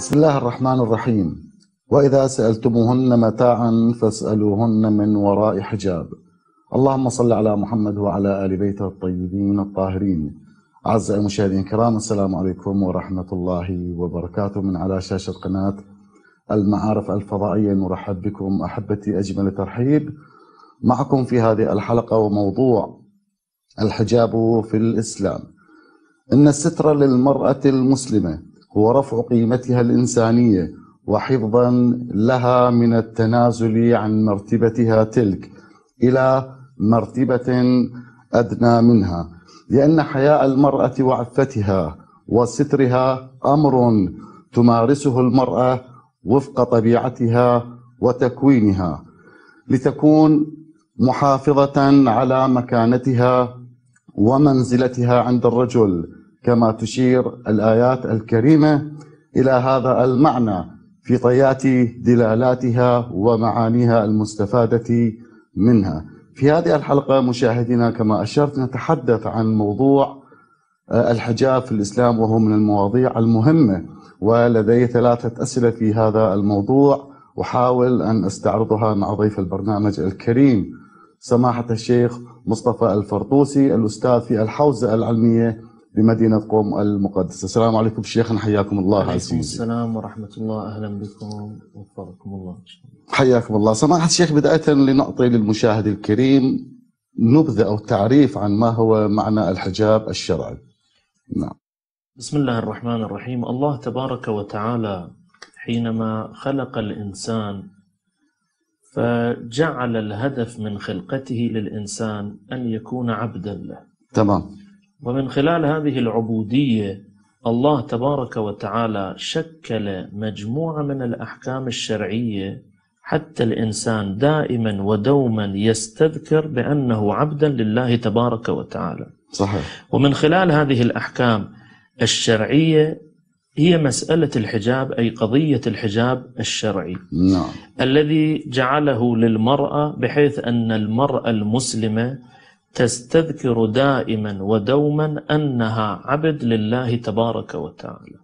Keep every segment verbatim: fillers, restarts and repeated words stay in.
بسم الله الرحمن الرحيم. وإذا سألتموهن متاعا فاسألوهن من وراء حجاب. اللهم صل على محمد وعلى آل بيته الطيبين الطاهرين. أعزائي المشاهدين الكرام، السلام عليكم ورحمة الله وبركاته من على شاشة قناة المعارف الفضائية. نرحب بكم أحبتي أجمل ترحيب معكم في هذه الحلقة، وموضوع الحجاب في الإسلام. إن الستر للمرأة المسلمة هو رفع قيمتها الإنسانية وحفظا لها من التنازل عن مرتبتها تلك إلى مرتبة أدنى منها، لأن حياء المرأة وعفتها وسترها أمر تمارسه المرأة وفق طبيعتها وتكوينها، لتكون محافظة على مكانتها ومنزلتها عند الرجل، كما تشير الآيات الكريمة إلى هذا المعنى في طيات دلالاتها ومعانيها المستفادة منها. في هذه الحلقة مشاهدينا كما أشرت نتحدث عن موضوع الحجاب في الإسلام، وهو من المواضيع المهمة، ولدي ثلاثة أسئلة في هذا الموضوع أحاول أن أستعرضها مع ضيف البرنامج الكريم سماحة الشيخ مصطفى الفرطوسي، الأستاذ في الحوزة العلمية بمدينة قم المقدسة. السلام عليكم شيخنا، حياكم الله عزيزي. عليكم السلام ورحمة الله، أهلا بكم وفقكم الله. حياكم الله سماحة الشيخ. بداية لنعطي للمشاهد الكريم نبذة أو تعريف عن ما هو معنى الحجاب الشرعي. نعم. بسم الله الرحمن الرحيم. الله تبارك وتعالى حينما خلق الإنسان فجعل الهدف من خلقته للإنسان أن يكون عبدا له. تمام. ومن خلال هذه العبودية الله تبارك وتعالى شكل مجموعة من الأحكام الشرعية حتى الإنسان دائما ودوما يستذكر بأنه عبدا لله تبارك وتعالى. صحيح. ومن خلال هذه الأحكام الشرعية هي مسألة الحجاب، أي قضية الحجاب الشرعي. نعم. الذي جعله للمرأة بحيث أن المرأة المسلمة تستذكر دائما ودوما أنها عبد لله تبارك وتعالى.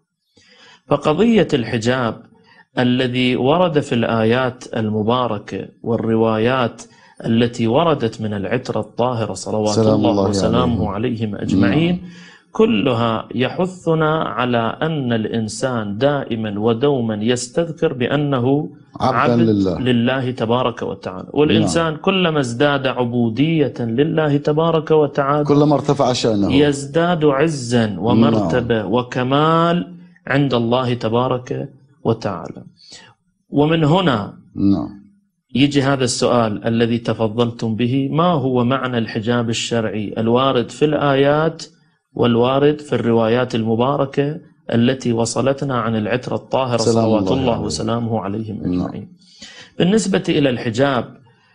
فقضية الحجاب الذي ورد في الآيات المباركة والروايات التي وردت من العترة الطاهرة صلوات الله, الله وسلامه عليهم أجمعين نعم. كلها يحثنا على أن الإنسان دائما ودوما يستذكر بأنه عبد لله. لله تبارك وتعالى. والإنسان نعم. كلما ازداد عبودية لله تبارك وتعالى كلما ارتفع شأنه، يزداد عزا ومرتبة نعم. وكمال عند الله تبارك وتعالى. ومن هنا نعم. يجي هذا السؤال الذي تفضلتم به: ما هو معنى الحجاب الشرعي الوارد في الآيات والوارد في الروايات المباركة التي وصلتنا عن العترة الطاهرة صلوات الله, الله وسلامه عليهم أجمعين؟ بالنسبة إلى الحجاب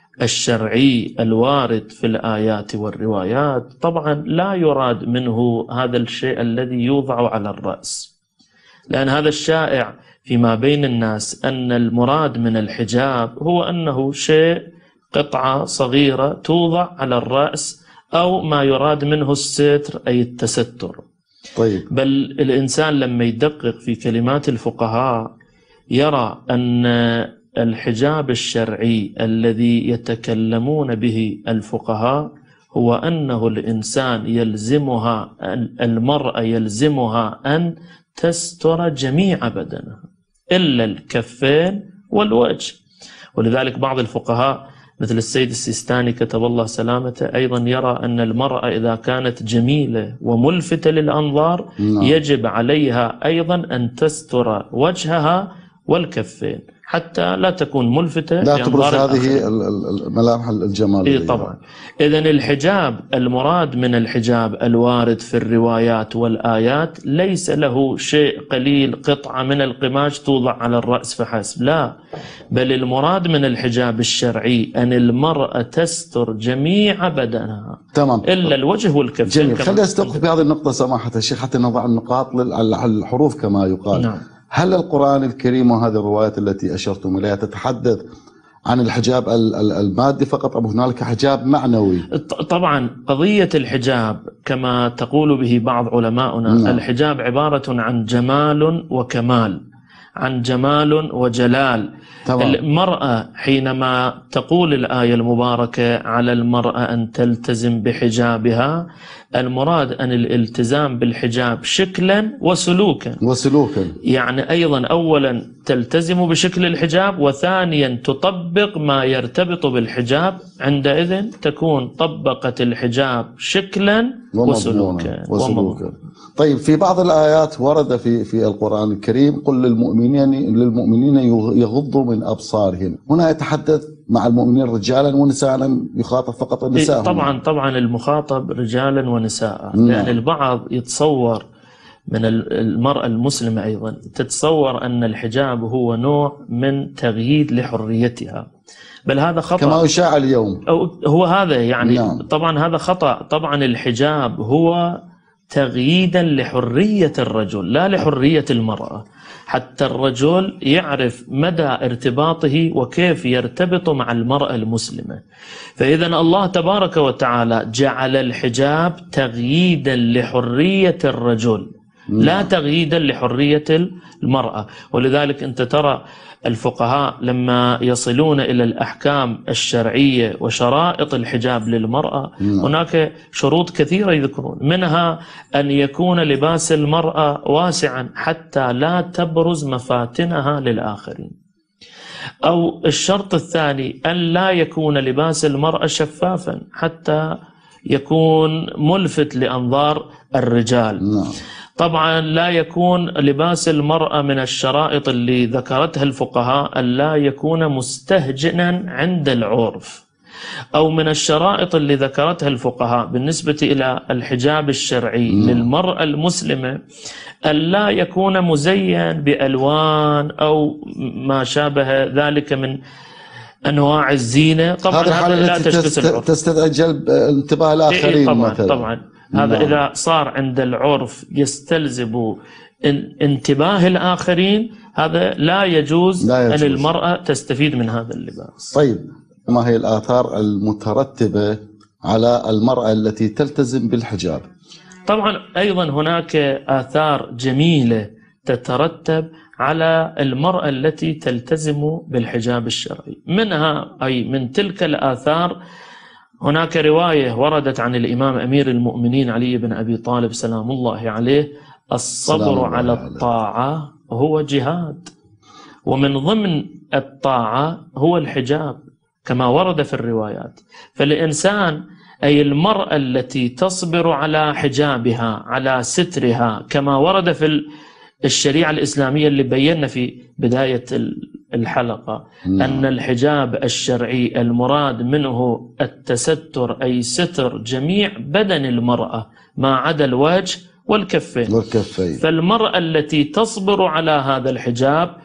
الشرعي الوارد في الآيات والروايات، طبعا لا يراد منه هذا الشيء الذي يوضع على الرأس، لأن هذا الشائع فيما بين الناس أن المراد من الحجاب هو أنه شيء قطعة صغيرة توضع على الرأس، أو ما يراد منه الستر أي التستر. طيب. بل الإنسان لما يدقق في كلمات الفقهاء يرى أن الحجاب الشرعي الذي يتكلمون به الفقهاء هو أنه الإنسان يلزمها المرأة يلزمها أن تستر جميع بدنها إلا الكفين والوجه. ولذلك بعض الفقهاء مثل السيد السيستاني كتب الله سلامته أيضا يرى أن المرأة إذا كانت جميلة وملفتة للأنظار نعم. يجب عليها أيضا أن تستر وجهها والكفين حتى لا تكون ملفتة، لا تبرز هذه الملامح الجمالية. إيه طبعا. إذن الحجاب المراد من الحجاب الوارد في الروايات والآيات ليس له شيء قليل قطعة من القماش توضع على الرأس فحسب، لا، بل المراد من الحجاب الشرعي أن المرأة تستر جميع بدنها تمام إلا الوجه والكفين. جميل. خلينا نستوقف بهذه النقطة سماحة الشيخ حتى نضع النقاط على الحروف كما يقال. نعم. هل القرآن الكريم وهذه الروايات التي أشرتم إليها تتحدث عن الحجاب المادي فقط أم هنالك حجاب معنوي؟ طبعا قضية الحجاب كما تقول به بعض علماؤنا نعم. الحجاب عبارة عن جمال وكمال. عن جمال وجلال. تمام. المرأة حينما تقول الآية المباركة على المرأة أن تلتزم بحجابها، المراد أن الالتزام بالحجاب شكلا وسلوكا وسلوكا، يعني أيضا أولا تلتزم بشكل الحجاب، وثانيا تطبق ما يرتبط بالحجاب، عندئذ تكون طبقت الحجاب شكلا وسلوكا. وسلوكا. طيب، في بعض الآيات ورد في في القرآن الكريم قل للمؤمنين للمؤمنين يغضوا من أبصارهم، هنا يتحدث مع المؤمنين رجالا ونساء، يخاطب فقط النساء؟ طبعا طبعا المخاطب رجالا ونساء. نعم. لأن البعض يتصور من المرأة المسلمة أيضا تتصور أن الحجاب هو نوع من تغييد لحريتها، بل هذا خطأ كما يشاع اليوم. هو هذا يعني. نعم. طبعا هذا خطأ. طبعا الحجاب هو تغييدا لحرية الرجل لا لحرية المرأة، حتى الرجل يعرف مدى ارتباطه وكيف يرتبط مع المرأة المسلمة. فإذا الله تبارك وتعالى جعل الحجاب تغييدا لحرية الرجل لا تغييدا لحرية المرأة. ولذلك أنت ترى الفقهاء لما يصلون إلى الأحكام الشرعية وشرائط الحجاب للمرأة، هناك شروط كثيرة يذكرون، منها أن يكون لباس المرأة واسعا حتى لا تبرز مفاتنها للآخرين، أو الشرط الثاني أن لا يكون لباس المرأة شفافا حتى يكون ملفت لأنظار الرجال. طبعا لا يكون لباس المرأة من الشرائط اللي ذكرتها الفقهاء أن لا يكون مستهجنا عند العرف، أو من الشرائط اللي ذكرتها الفقهاء بالنسبة إلى الحجاب الشرعي م. للمرأة المسلمة أن لا يكون مزين بألوان أو ما شابه ذلك من أنواع الزينة. طبعا هذا لا تستدعي جلب انتباه الآخرين طبعا مثلا. طبعا هذا نعم. إذا صار عند العرف يستلزم انتباه الآخرين، هذا لا يجوز, لا يجوز أن المرأة تستفيد من هذا اللباس. طيب، ما هي الآثار المترتبة على المرأة التي تلتزم بالحجاب؟ طبعا أيضا هناك آثار جميلة تترتب على المرأة التي تلتزم بالحجاب الشرعي، منها أي من تلك الآثار هناك رواية وردت عن الإمام أمير المؤمنين علي بن أبي طالب سلام الله عليه: الصبر على الطاعة هو جهاد، ومن ضمن الطاعة هو الحجاب كما ورد في الروايات. فالإنسان أي المرأة التي تصبر على حجابها على سترها كما ورد في الشريعة الإسلامية اللي بينا في بداية الحلقة أن الحجاب الشرعي المراد منه التستر، أي ستر جميع بدن المرأة ما عدا الوجه والكفين. والكفين. فالمرأة التي تصبر على هذا الحجاب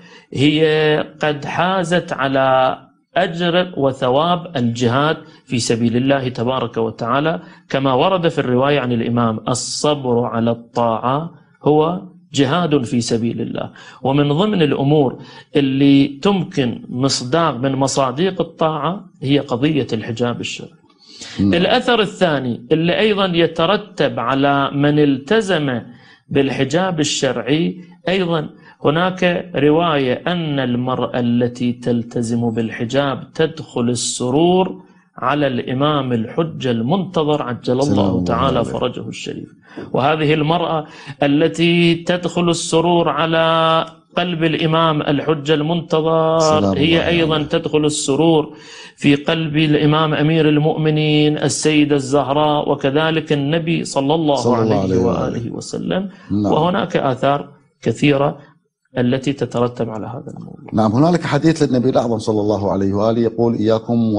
هي قد حازت على أجر وثواب الجهاد في سبيل الله تبارك وتعالى، كما ورد في الرواية عن الإمام: الصبر على الطاعة هو جهاد في سبيل الله. ومن ضمن الأمور اللي تمكن مصداق من مصاديق الطاعة هي قضية الحجاب الشرعي. م. الأثر الثاني اللي أيضا يترتب على من التزم بالحجاب الشرعي، أيضا هناك رواية أن المرأة التي تلتزم بالحجاب تدخل السرور على الإمام الحجة المنتظر عجل الله تعالى فرجه الشريف. وهذه المرأة التي تدخل السرور على قلب الإمام الحجة المنتظر هي أيضا تدخل السرور في قلب الإمام أمير المؤمنين السيدة الزهراء، وكذلك النبي صلى الله, صلى الله عليه, عليه وآله وسلم. نعم. وهناك آثار كثيرة التي تترتب على هذا الموضوع. نعم، هنالك حديث للنبي الأعظم صلى الله عليه وآله يقول: إياكم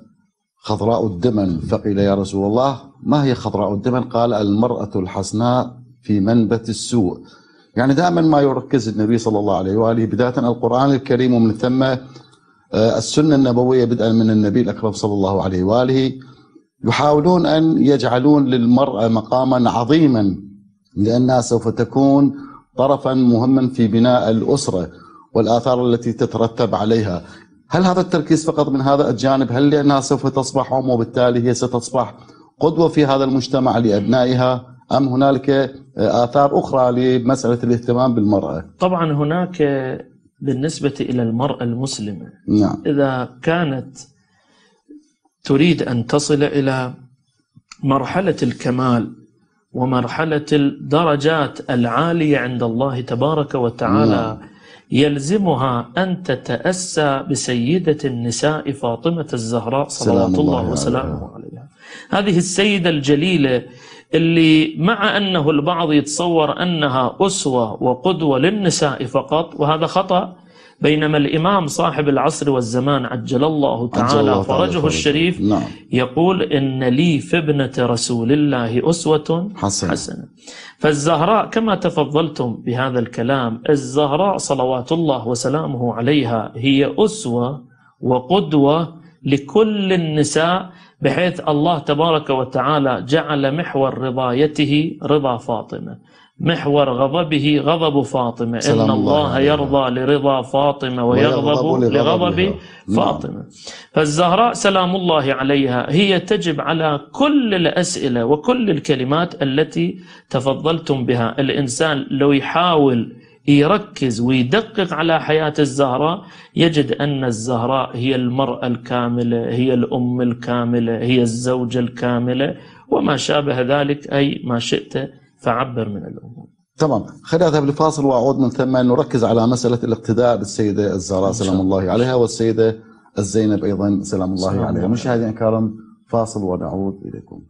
وخضراء الدمن. فقيل: يا رسول الله ما هي خضراء الدمن؟ قال: المرأة الحسناء في منبت السوء. يعني دائما ما يركز النبي صلى الله عليه وآله بداية القرآن الكريم ومن ثم السنة النبوية بدءا من النبي الأكرم صلى الله عليه وآله، يحاولون أن يجعلون للمرأة مقاما عظيما، لأنها سوف تكون طرفا مهما في بناء الأسرة والآثار التي تترتب عليها. هل هذا التركيز فقط من هذا الجانب؟ هل لأنها سوف تصبح أم وبالتالي هي ستصبح قدوة في هذا المجتمع لأبنائها، أم هنالك آثار أخرى لمسألة الاهتمام بالمرأة؟ طبعا هناك بالنسبة إلى المرأة المسلمة، نعم. إذا كانت تريد أن تصل إلى مرحلة الكمال ومرحلة الدرجات العالية عند الله تبارك وتعالى، نعم. يلزمها أن تتأسى بسيدة النساء فاطمة الزهراء صلوات الله وسلامه عليها. هذه السيدة الجليلة اللي مع أنه البعض يتصور أنها أسوة وقدوة للنساء فقط، وهذا خطأ، بينما الإمام صاحب العصر والزمان عجل الله تعالى فرجه الشريف، نعم. يقول إن لي في ابنة رسول الله أسوة حسنة. حسنة. فالزهراء كما تفضلتم بهذا الكلام، الزهراء صلوات الله وسلامه عليها هي أسوة وقدوة لكل النساء، بحيث الله تبارك وتعالى جعل محور رضايته رضا فاطمة، محور غضبه غضب فاطمة، إن الله يرضى لرضا فاطمة ويغضب لغضب فاطمة. فالزهراء سلام الله عليها هي تجب على كل الأسئلة وكل الكلمات التي تفضلتم بها. الإنسان لو يحاول يركز ويدقق على حياة الزهراء يجد أن الزهراء هي المرأة الكاملة، هي الأم الكاملة، هي الزوجة الكاملة، وما شابه ذلك، أي ما شئت فعبر من الأمور. تمام. خلينا نذهب لفاصل وأعود من ثم نركز على مسألة الاقتداء بالسيدة الزهراء سلام الله عليها والسيدة الزينب أيضا سلام الله سلام عليها. مشاهدينا الكرام، فاصل ونعود إليكم.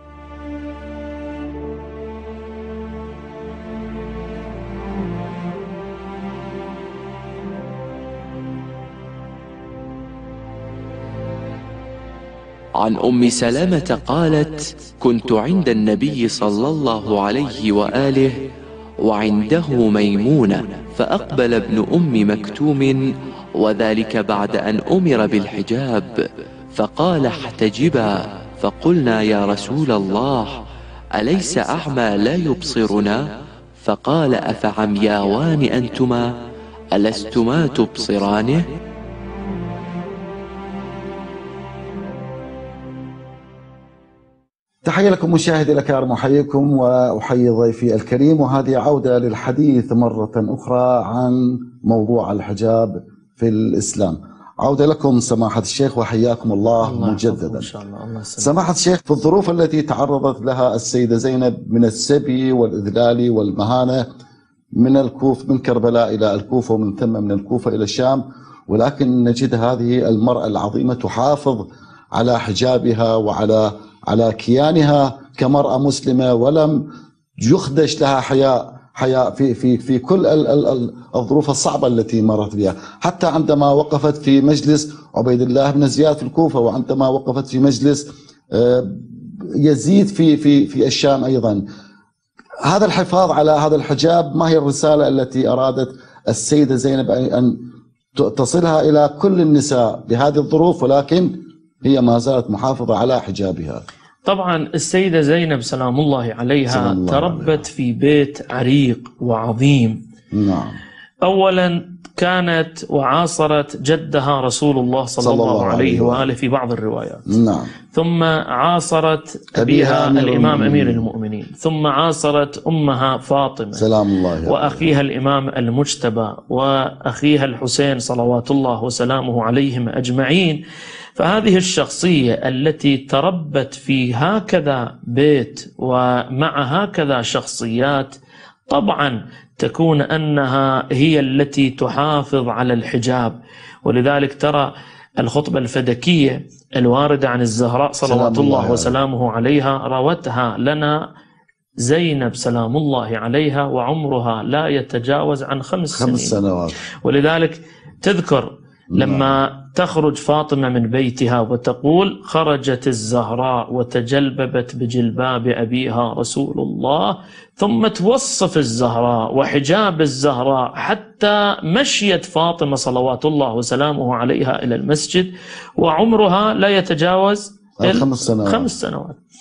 عن أم سلمة قالت: كنت عند النبي صلى الله عليه وآله وعنده ميمونة، فأقبل ابن أم مكتوم، وذلك بعد أن أمر بالحجاب، فقال: احتجبا. فقلنا: يا رسول الله، أليس أعمى لا يبصرنا؟ فقال: أفعمياوان أنتما؟ ألستما تبصرانه؟ تحية لكم مشاهدي الكرام، أحييكم وأحيي ضيفي الكريم، وهذه عودة للحديث مرة أخرى عن موضوع الحجاب في الإسلام. عودة لكم سماحة الشيخ وحياكم الله, الله مجددا. إن شاء الله. الله سماحة الشيخ، في الظروف التي تعرضت لها السيدة زينب من السبي والإذلال والمهانة من الكوف من كربلاء إلى الكوفة ومن ثم من الكوفة إلى الشام، ولكن نجد هذه المرأة العظيمة تحافظ على حجابها وعلى على كيانها كمرأة مسلمة، ولم يخدش لها حياء حياء في في في كل ال ال الظروف الصعبة التي مرت بها، حتى عندما وقفت في مجلس عبيد الله بن زياد في الكوفة، وعندما وقفت في مجلس يزيد في في في الشام أيضا. هذا الحفاظ على هذا الحجاب، ما هي الرسالة التي أرادت السيدة زينب أن تصلها إلى كل النساء بهذه الظروف، ولكن هي ما زالت محافظة على حجابها؟ طبعا السيدة زينب سلام الله عليها الله تربت عليها. في بيت عريق وعظيم. نعم. أولا كانت وعاصرت جدها رسول الله صلى, صلى الله, الله عليه وآله في بعض الروايات. نعم. ثم عاصرت أبيها الإمام أمير المؤمنين، ثم عاصرت أمها فاطمة سلام الله وأخيها الإمام المجتبى وأخيها الحسين صلوات الله وسلامه عليهم أجمعين. فهذه الشخصية التي تربت في هكذا بيت ومع هكذا شخصيات طبعا تكون أنها هي التي تحافظ على الحجاب. ولذلك ترى الخطبة الفدكية الواردة عن الزهراء صلوات الله, الله وسلامه عليها روتها لنا زينب سلام الله عليها وعمرها لا يتجاوز عن خمس, خمس سنين سنوات. ولذلك تذكر لما تخرج فاطمة من بيتها وتقول: خرجت الزهراء وتجلببت بجلباب أبيها رسول الله، ثم توصف الزهراء وحجاب الزهراء حتى مشيت فاطمة صلوات الله وسلامه عليها إلى المسجد وعمرها لا يتجاوز خمس سنوات. خمس سنوات.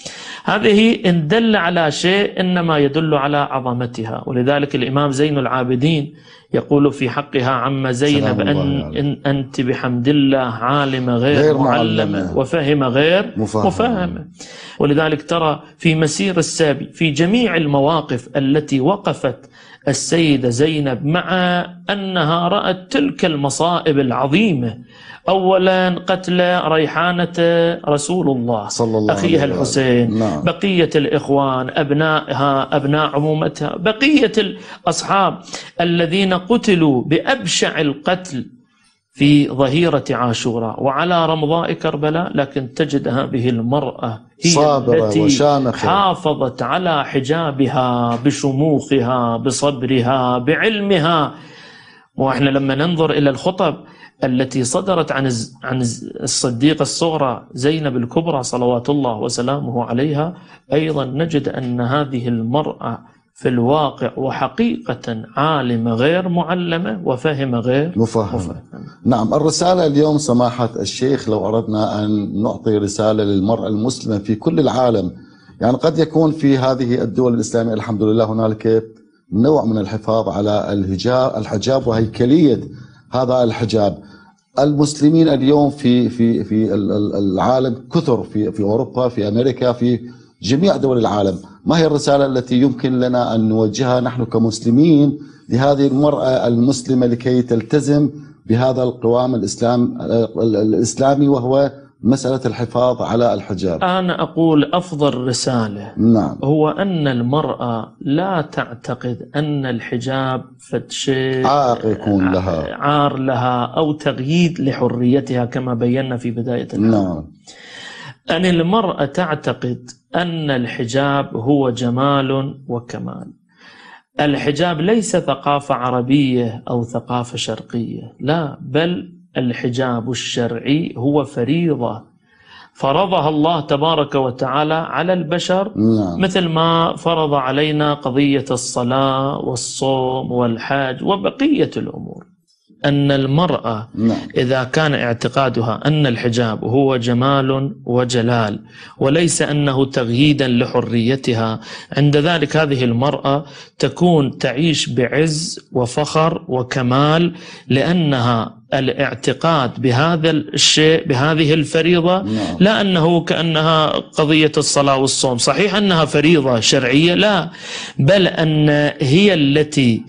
هذه إن دل على شيء إنما يدل على عظمتها. ولذلك الإمام زين العابدين يقول في حقها عم زينب أن, إن أنت بحمد الله عالمة غير, غير معلمة, معلمة وفهم غير مفهمة. مفهمة. ولذلك ترى في مسير السابي في جميع المواقف التي وقفت السيدة زينب مع أنها رأت تلك المصائب العظيمة، أولا قتل ريحانة رسول الله صلى الله أخيها الحسين، نعم. بقية الإخوان أبنائها أبناء عمومتها، بقية الأصحاب الذين قتلوا بأبشع القتل في ظهيرة عاشوراء وعلى رمضاء كربلاء، لكن تجد هذه المرأة هي التي وشامخة. حافظت على حجابها بشموخها بصبرها بعلمها. وإحنا لما ننظر إلى الخطب التي صدرت عن عن الصديقة الصغرى زينب الكبرى صلوات الله وسلامه عليها، أيضا نجد أن هذه المرأة في الواقع وحقيقة عالمة غير معلمة وفهم غير مفهم. مفهم. نعم. الرسالة اليوم سماحة الشيخ لو أردنا أن نعطي رسالة للمرأة المسلمة في كل العالم، يعني قد يكون في هذه الدول الإسلامية الحمد لله هنالك نوع من الحفاظ على الحجاب الحجاب وهيكلية هذا الحجاب. المسلمين اليوم في في في العالم كثر، في في أوروبا، في أمريكا، في جميع دول العالم. ما هي الرسالة التي يمكن لنا أن نوجهها نحن كمسلمين لهذه المرأة المسلمة لكي تلتزم بهذا القوام الإسلام الإسلامي وهو مسألة الحفاظ على الحجاب؟ أنا أقول أفضل رسالة نعم. هو أن المرأة لا تعتقد أن الحجاب فد شيء عار يكون لها عار لها أو تغييد لحريتها كما بينا في بداية الحلقة. نعم. أن المرأة تعتقد أن الحجاب هو جمال وكمال. الحجاب ليس ثقافة عربية أو ثقافة شرقية، لا، بل الحجاب الشرعي هو فريضة فرضها الله تبارك وتعالى على البشر، نعم. مثل ما فرض علينا قضية الصلاة والصوم والحج وبقية الأمور. أن المرأة نعم. إذا كان اعتقادها أن الحجاب هو جمال وجلال وليس أنه تغييدا لحريتها، عند ذلك هذه المرأة تكون تعيش بعز وفخر وكمال، لأنها الاعتقاد بهذا الشيء بهذه الفريضة، نعم. لا أنه كأنها قضية الصلاة والصوم، صحيح أنها فريضة شرعية، لا، بل أن هي التي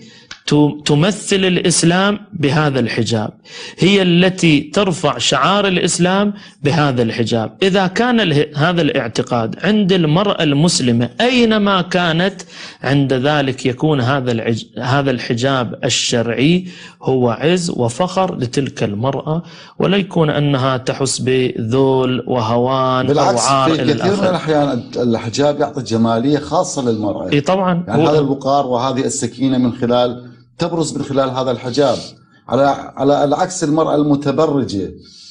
تمثل الإسلام بهذا الحجاب، هي التي ترفع شعار الإسلام بهذا الحجاب. إذا كان هذا الاعتقاد عند المرأة المسلمة أينما كانت، عند ذلك يكون هذا هذا الحجاب الشرعي هو عز وفخر لتلك المرأة، ولا يكون أنها تحس بذول وهوان بالعكس أو عار. في كثير من الأحيان الحجاب يعطي جمالية خاصة للمرأة. إيه طبعا. يعني هذا الوقار وهذه السكينة من خلال تبرز من خلال هذا الحجاب، على على العكس المرأة المتبرجة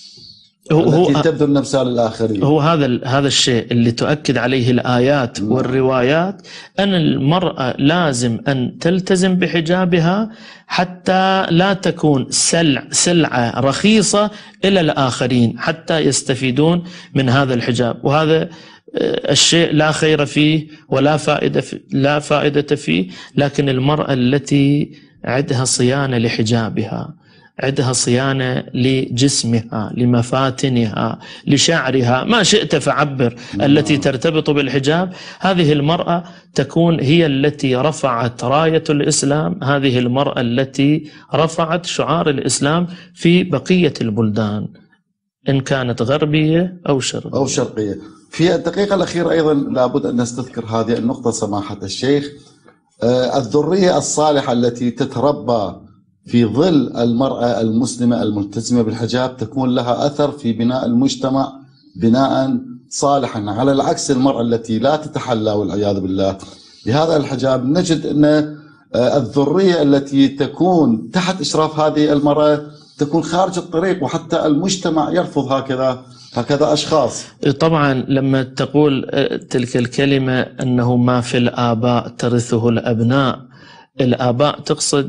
هو التي تبذل نفسها للآخرين. هو هذا هذا الشيء اللي تؤكد عليه الآيات والروايات، أن المرأة لازم أن تلتزم بحجابها حتى لا تكون سلع سلعة رخيصة إلى الآخرين حتى يستفيدون من هذا الحجاب. وهذا الشيء لا خير فيه ولا فائدة فيه لا فائدة فيه، لكن المرأة التي عندها صيانة لحجابها، عندها صيانة لجسمها، لمفاتنها، لشعرها، ما شئت فعبر، التي ترتبط بالحجاب، هذه المرأة تكون هي التي رفعت راية الإسلام، هذه المرأة التي رفعت شعار الإسلام في بقية البلدان إن كانت غربية أو شرقية. أو شرقية. في الدقيقة الأخيرة أيضا لابد أن نستذكر هذه النقطة سماحة الشيخ، آه الذرية الصالحة التي تتربى في ظل المرأة المسلمة الملتزمة بالحجاب تكون لها أثر في بناء المجتمع بناء صالحا، على العكس المرأة التي لا تتحلى والعياذ بالله بهذا الحجاب، نجد أن آه الذرية التي تكون تحت إشراف هذه المرأة تكون خارج الطريق، وحتى المجتمع يرفض هكذا هكذا أشخاص. طبعا لما تقول تلك الكلمة أنه ما في الآباء ترثه الأبناء، الآباء تقصد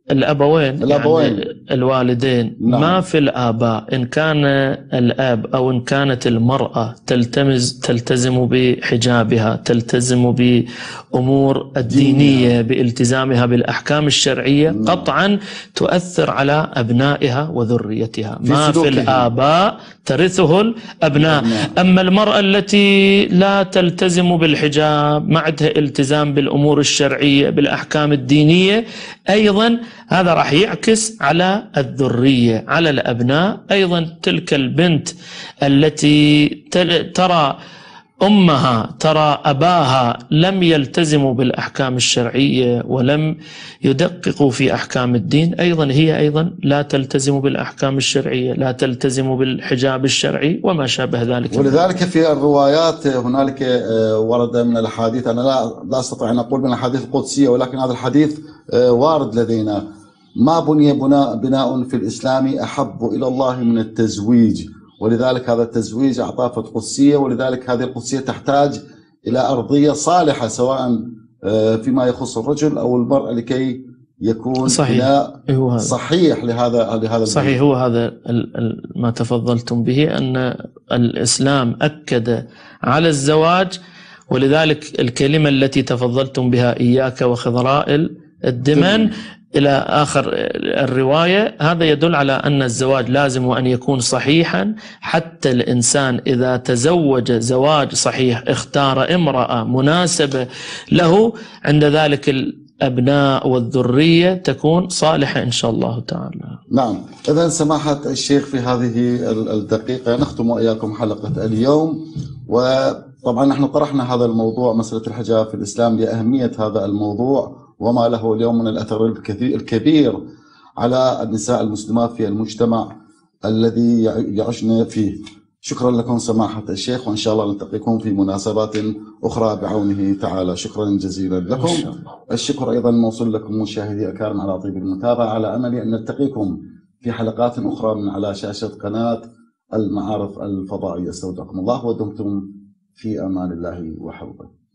الأبوين, الأبوين. يعني الوالدين. نعم. ما في الآباء إن كان الأب أو إن كانت المرأة تلتمز تلتزم بحجابها، تلتزم بأمور الدينية، بالتزامها بالأحكام الشرعية، نعم. قطعا تؤثر على أبنائها وذريتها. في ما في سلوكهم. الآباء ترثه الأبناء. نعم. أما المرأة التي لا تلتزم بالحجاب، ما عندها التزام بالأمور الشرعية بالأحكام الدينية، أيضا هذا راح يعكس على الذرية، على الأبناء. أيضا تلك البنت التي ترى أمها، ترى أباها لم يلتزموا بالأحكام الشرعية ولم يدققوا في أحكام الدين، أيضا هي أيضا لا تلتزم بالأحكام الشرعية، لا تلتزم بالحجاب الشرعي وما شابه ذلك. ولذلك في الروايات هنالك ورد من الحديث، أنا لا لا أستطيع أن أقول من الحديث القدسية، ولكن هذا الحديث وارد لدينا: ما بني بناء, بناء في الإسلام أحب إلى الله من التزويج. ولذلك هذا التزويج أعطاه قدسية، ولذلك هذه القدسية تحتاج إلى أرضية صالحة سواء فيما يخص الرجل أو المرأة لكي يكون صحيح. بناء صحيح لهذا لهذا صحيح. هو هذا ما تفضلتم به، أن الإسلام أكد على الزواج. ولذلك الكلمة التي تفضلتم بها إياك وخضراء الدمن إلى آخر الرواية، هذا يدل على أن الزواج لازم أن يكون صحيحا، حتى الإنسان إذا تزوج زواج صحيح اختار امرأة مناسبة له، عند ذلك الأبناء والذرية تكون صالحة إن شاء الله تعالى. نعم. إذن سماحة الشيخ في هذه الدقيقة نختم وإياكم حلقة اليوم. وطبعا نحن طرحنا هذا الموضوع، مسألة الحجاب في الإسلام، لأهمية هذا الموضوع وما له اليوم من الأثر الكبير على النساء المسلمات في المجتمع الذي يعشن فيه. شكرا لكم سماحة الشيخ، وإن شاء الله نلتقيكم في مناسبات أخرى بعونه تعالى. شكرا جزيلا لكم. الشكر أيضا موصول لكم مشاهدي الكرام على طيب المتابعة، على أمل أن نلتقيكم في حلقات أخرى من على شاشة قناة المعارف الفضائية. استودعكم الله ودمتم في أمان الله وحفظه.